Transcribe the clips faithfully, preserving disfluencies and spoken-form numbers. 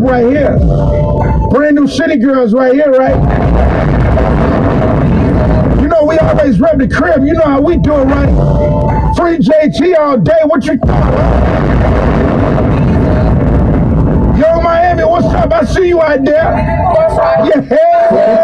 crib right here. Brand new City Girls right here, right? You know we always rep the crib. You know how we do it, right? Free J T all day. What you thought? Yo, Miami, what's up? I see you out there. Yeah.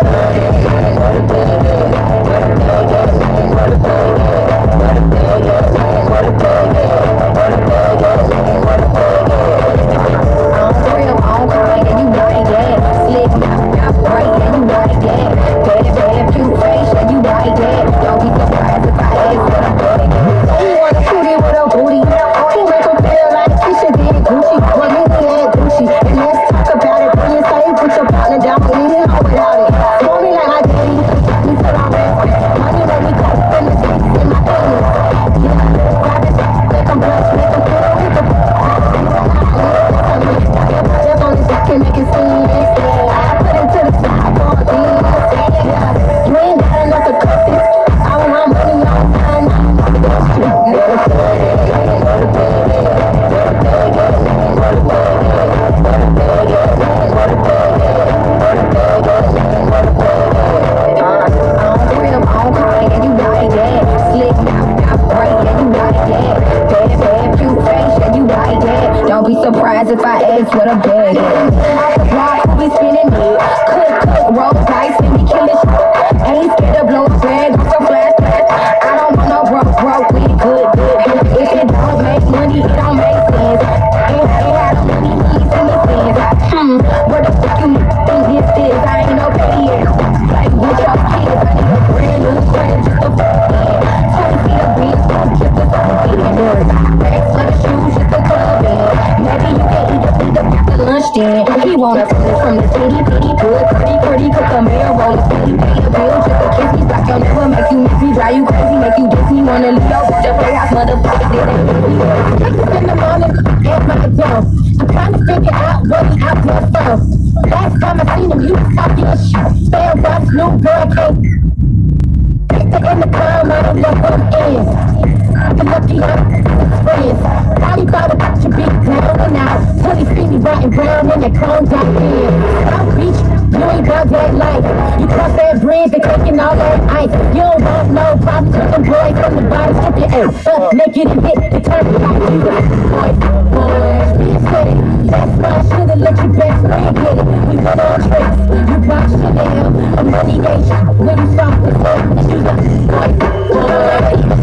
Surprised if I ask what a bag is. Rock, we spinning it. Cook, cook, roll dice, and we killing shit. Ain't scared to blow a bag off a flash flash. I don't want no broke, broke, we good, good. If it don't make money, it don't make sense. Ain't had no money, he's in the sense. Hmm, what the fuck you think this is? I ain't no idiot. Like with your kids, I need a brand new crib just to fuck in. twenty feet of beans, just to fuck in. Racks for the shoes, just to club in. Maybe you can eat the eat the after lunch then. He wanna food from the city, pretty good, pretty, pretty, cook a meal, roll a city, pay a bill, just to kiss me, block your never make you miss me, drive you crazy, make you diss me, wanna leave your bitch, playhouse, motherfucker, this ain't me. In the morning, at my door, I'm trying to figure out what he out there for. Last time I seen him, you was talking your shit. Fair watch, new girl came. In the crowd, I don't know who I'm in. The lucky I'm friends. Probably thought about your big down and out. Police see me riding brown in that chrome down here. South Beach, you ain't about that life. You cross that bridge, they taking all that ice. You don't want no problems with them boys from the bottom. Strip your ass up, naked and hit the turn like you got boys, boys, be steady. That's why I should've let your best friend get it. We went on trips, you bought Chanel, a money nation. When you saw the phone, you got boys, boys.